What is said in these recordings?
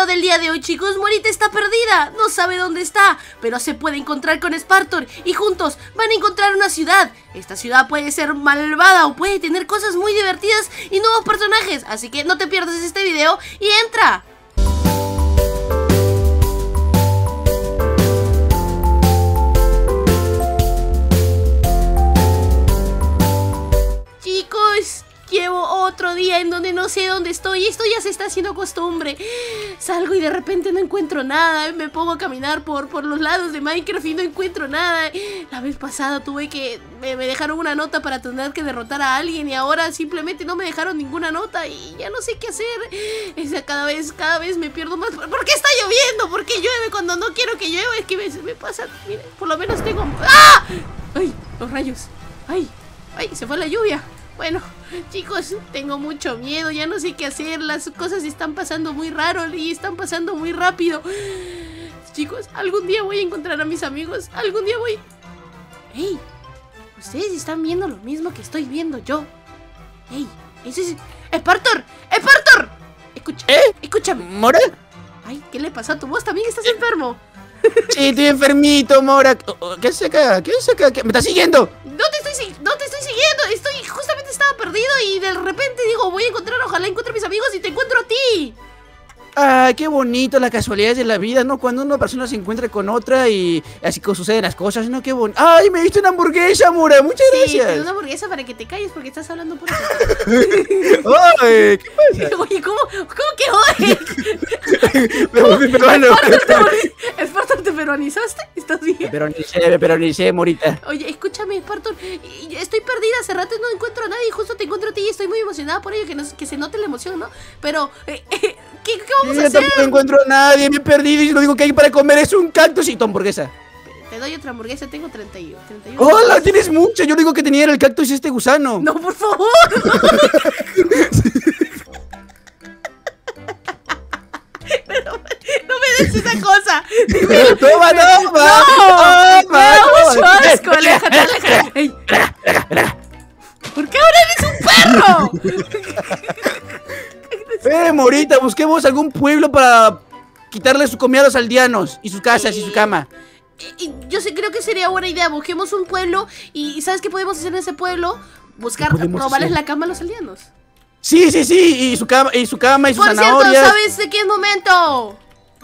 video del día de hoy, chicos, Morita está perdida, no sabe dónde está, pero se puede encontrar con Spartor y juntos van a encontrar una ciudad. Esta ciudad puede ser malvada o puede tener cosas muy divertidas y nuevos personajes, así que no te pierdas este video y entra. Chicos, llevo otro día en donde no sé dónde estoy. Esto ya se está haciendo costumbre. Salgo y de repente no encuentro nada. Me pongo a caminar por los lados de Minecraft y no encuentro nada. La vez pasada tuve que... Me dejaron una nota para tener que derrotar a alguien y ahora simplemente no me dejaron ninguna nota y ya no sé qué hacer. Cada vez me pierdo más. ¿Por qué está lloviendo? ¿Por qué llueve cuando no quiero que llueva? Es que me pasa... Miren, por lo menos tengo... ¡Ah! ¡Ay! Los rayos. ¡Ay! ¡Ay! Se fue la lluvia. Bueno, chicos, tengo mucho miedo, ya no sé qué hacer, las cosas están pasando muy raro y están pasando muy rápido. Chicos, algún día voy a encontrar a mis amigos, algún día voy... ¡Ey! Ustedes están viendo lo mismo que estoy viendo yo. ¡Ey! ¡Ese es... ¡Spartor! ¡Spartor! Escúchame. ¿Mora? Ay, ¿qué le pasó a tu voz? ¿También estás enfermo? Sí, estoy enfermito, Mora. ¿Qué haces acá? ¿Qué haces acá? ¿Me estás siguiendo? No te estoy siguiendo, justamente estaba perdido y de repente digo, voy a encontrar, ojalá encuentre a mis amigos y te encuentro a ti. Ay, qué bonito las casualidades de la vida, ¿no? Cuando una persona se encuentra con otra y así que suceden las cosas, ¿no? Qué bonito. ¡Ay, me diste una hamburguesa, Mora! ¡Muchas gracias! Sí, una hamburguesa para que te calles porque estás hablando por eso. ¡Ay! ¿Qué pasa? Oye, ¿cómo que oye? Me volví peruano. ¿Spartor, te peruanizaste? ¿Estás bien? Me peronicé, Morita. Oye, escúchame, Spartor, estoy perdida, hace rato no encuentro a nadie y justo te encuentro a ti y estoy muy emocionada por ello, que se note la emoción, ¿no? Pero, ¿qué vamos a hacer? Yo tampoco encuentro a nadie, me he perdido y lo único que hay para comer es un cactus y tu hamburguesa. Te doy otra hamburguesa, tengo 31. ¡Hola! Tienes mucho. Yo lo único que tenía era el cactus y este gusano. No, por favor. No me des esa cosa. ¡Toma! ¡No! ¡Me da mucho asco! ¡Aléjate! ¡Ey! ¿Por qué ahora eres un perro? Morita, busquemos algún pueblo para quitarle su comida a los aldeanos y sus casas y su cama. Yo creo que sería buena idea. Busquemos un pueblo y ¿sabes qué podemos hacer en ese pueblo? Robarles la cama a los aldeanos. Sí, y su cama y sus zanahorias. Por cierto, ¿sabes de qué es momento?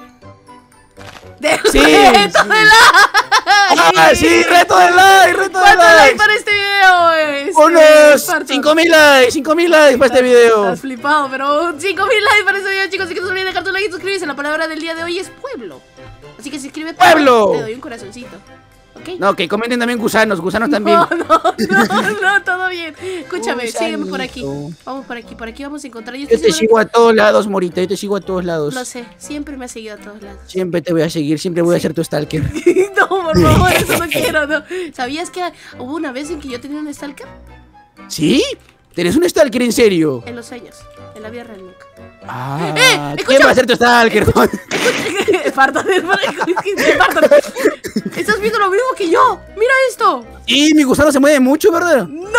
¡Del sí, reto de like! ¡Ah, sí! ¡Reto de like! ¿Cuánto like para este video? Unos 5.000 likes para este video. Estás flipado, pero 5.000 likes para este video, chicos. Así que no se olviden dejar tu like y suscribirse. La palabra del día de hoy es pueblo. Así que si escribe ¡pueblo! te doy un corazoncito. ¿Okay? No, que comenten también gusanos también. No, todo bien. Escúchame, sígueme por aquí. Vamos por aquí vamos a encontrar. Yo te sigo a todos lados, Morita, yo te sigo a todos lados. Lo sé, siempre me has seguido a todos lados. Siempre te voy a seguir, siempre voy a ser tu stalker. No, por favor, eso no quiero, no. ¿Sabías que hubo una vez en que yo tenía un stalker? ¿Sí? ¿Tenés un stalker en serio? En los sueños, en la vida real nunca. ¿Quién va a ser tu stalker? Spartor, estás viendo lo mismo que yo. Mira esto. Sí, mi gusano se mueve mucho, ¿verdad? ¡No!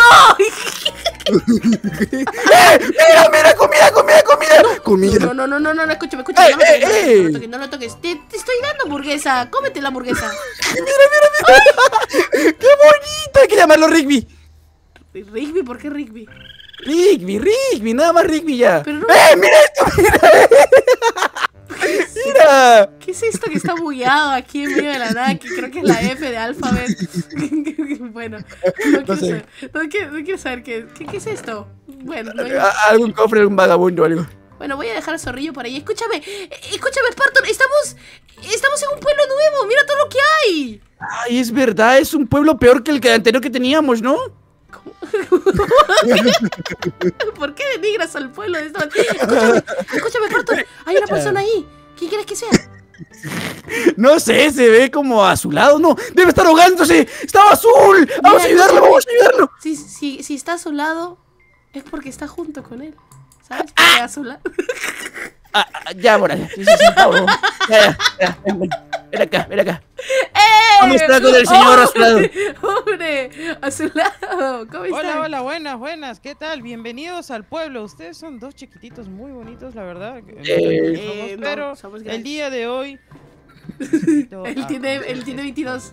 ¡Mira! ¡Comida! No, escúchame, no lo toques. Te estoy dando hamburguesa. Cómete la hamburguesa. ¡Mira! ¡Qué bonito! Hay que llamarlo Rigby. ¿Rigby? ¿Por qué Rigby? Rigby, nada más Rigby ya. Pero no... ¡Mira esto! ¡Mira! ¿Qué es esto que está bugueado aquí en medio de la nada? Que creo que es la F de Alphabet. Bueno, no quiero saber qué es esto. Bueno, algún cofre, algún vagabundo o algo. Bueno, voy a dejar a Zorrillo por ahí. Escúchame, Spartor, estamos en un pueblo nuevo. Mira todo lo que hay. Ay, es verdad, es un pueblo peor que el anterior que teníamos, ¿no? ¿Por qué denigras al pueblo de esta manera? Escúchame, Spartor, hay una persona ahí. ¿Quién quieres que sea? No sé, se ve como azulado, no, debe estar ahogándose. ¡Estaba azul! Vamos a ayudarlo. Si está a su lado, es porque está junto con él. ¿Sabes? Porque a su lado. Ya, Mora. Sí, por favor. Ya. Ven acá. Vamos a estar con el señor a su lado. Hombre, A su lado, ¿cómo están? Hola, hola, buenas, buenas. ¿Qué tal? Bienvenidos al pueblo. Ustedes son dos chiquititos muy bonitos, la verdad. No, Pero somos el grandes. día de hoy... Él tiene 22.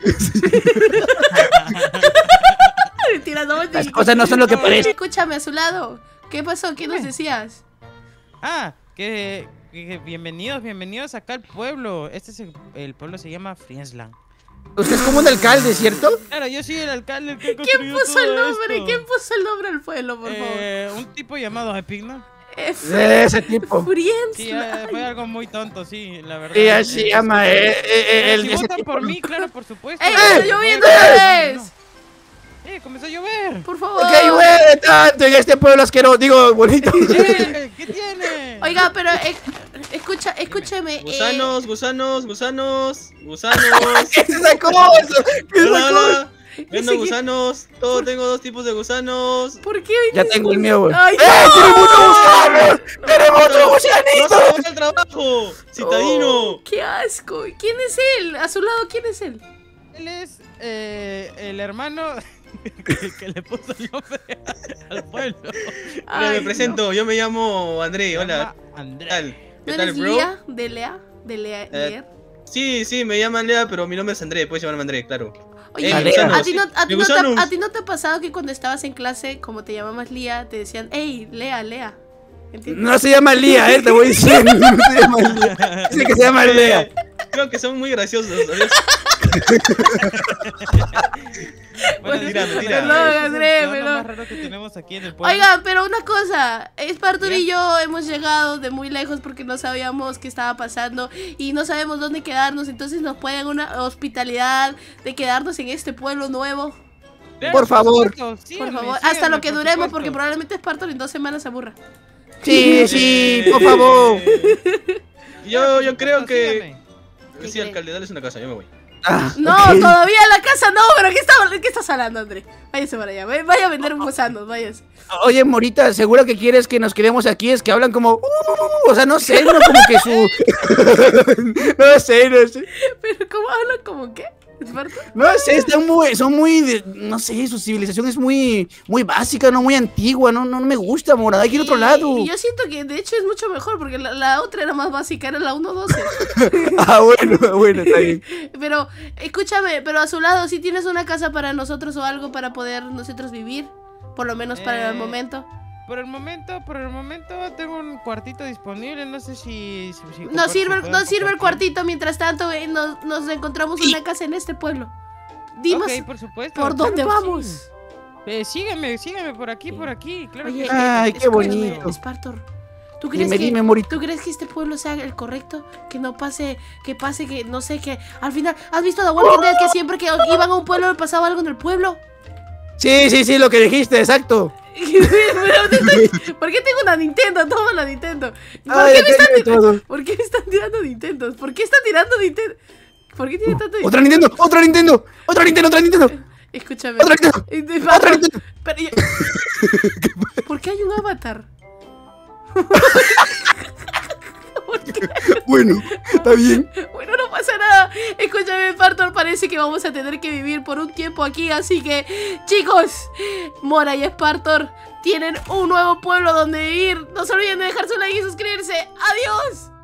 Mentira, no, Las cosas no son lo que parecen. Escúchame, a su lado. ¿Qué pasó? ¿Qué nos decías? Que bienvenidos acá al pueblo. Este es el pueblo se llama Friesland. Usted es como un alcalde, ¿cierto? Claro, yo soy el alcalde el que ¿Quién construyó puso el todo nombre? esto. ¿Quién puso el nombre al pueblo, por favor? Un tipo llamado Epigna. Ese tipo. Sí, fue algo muy tonto, sí, la verdad. Sí, así se llama. Si Ese votan tipo. por mí, claro, por supuesto. ¡Ey, está lloviendo otra vez! Comenzó a llover. Por favor. ¿Qué llueve tanto en este pueblo asqueroso? Digo, bonito. ¿Qué tiene? Oiga, pero escúcheme. Gusanos. ¿Qué es esa cosa? ¿Qué es esa cosa? Hola. Vendo Ese- gusanos. Tengo 2 tipos de gusanos. ¿Por qué? Ya tengo el mío, güey. ¡Ay, ¡Tenemos otro gusano! ¡Tenemos otro ¡No gusanito! se vaya al trabajo! ¡Citadino! ¡Qué asco! ¿Quién es él? A su lado, ¿quién es él? Él es el hermano que le puso el nombre al pueblo. Hola, me presento. Yo me llamo André. Se Hola. llama ¿Qué André. tal? ¿No ¿Qué tal, eres bro? Lía? ¿De Lea? ¿De Lea? Leer? Sí, me llaman Lea, pero mi nombre es André. Puedes llamarme André, claro. Oye, gusanos, ¿a ti mi gusanos. no te ha pasado que cuando estabas en clase, como te llamabas Lía, te decían, hey, Lea? ¿Entiendes? No se llama Lía, te voy diciendo. No se llama Lía. Dice que se llama Lea. Creo que son muy graciosos. ¿Sabes? Bueno, Mentira, disculpa, mentira. ese Perdón, es el André, ciudadano perdón. más raro que tenemos aquí en el pueblo. Oigan, pero una cosa, Espartor y ¿Ya? yo hemos llegado de muy lejos porque no sabíamos qué estaba pasando y no sabemos dónde quedarnos, entonces nos pueden una hospitalidad de quedarnos en este pueblo nuevo, Claro, por favor. supuesto, por síganme, favor, síganme, hasta lo que por duremos supuesto. porque probablemente Espartor en 2 semanas se aburra. Sí, por favor. Yo creo que... Síganme. ¿Qué Sí, crees? alcalde, dale una casa. Yo me voy. No, ok. todavía la casa no, pero ¿qué estás hablando, André? Váyase para allá, vaya a vender gusanos, váyase. Oye, Morita, ¿seguro que quieres que nos quedemos aquí? Es que hablan como... o sea, no sé, no como que su... no sé. Pero ¿cómo hablan? ¿Cómo qué? ¿Espartor? No sé, son muy... no sé, su civilización es muy básica, no muy antigua. No me gusta, Mora, hay que ir a otro lado. Y yo siento que de hecho es mucho mejor porque la otra era más básica, era la 1.12. Ah, bueno, está bien. Pero, escúchame, pero a su lado, ¿sí tienes una casa para nosotros o algo para poder nosotros vivir? Por lo menos para el momento. Por el momento tengo un cuartito disponible, no sé si No sirve, pueden no sirve el compartir. cuartito, mientras tanto nos encontramos una casa en este pueblo. Dimos, Ok, por supuesto. ¿por dónde claro que vamos? sí. Síganme por aquí, claro Oye, que sí. Ay, qué escúchame, bonito. Espartor, ¿tú crees Dime, Morita. ¿tú crees que este pueblo sea el correcto? Que no pase, que no sé, que al final... ¿Has visto The Walking Dead que siempre que iban a un pueblo le pasaba algo en el pueblo? Sí, lo que dijiste, exacto. ¿Por qué tengo una Nintendo? Toma la Nintendo. ¿Por Ay, qué me están depende de todo. ¿Por qué me están tirando Nintendos? ¿Por qué están tirando Nintendo? ¿Por qué tiene tanto Otra Nintendo. Escúchame. Otra Nintendo. Otra Nintendo. Pero ¿por qué hay un avatar? ¿Por qué? Bueno, está bien. Bueno, no pasa nada. Escúchame, Partor, parece que vamos a tener que vivir por un tiempo aquí, así que, chicos, Mora y Espartor tienen un nuevo pueblo donde vivir. No se olviden de dejar su like y suscribirse. ¡Adiós!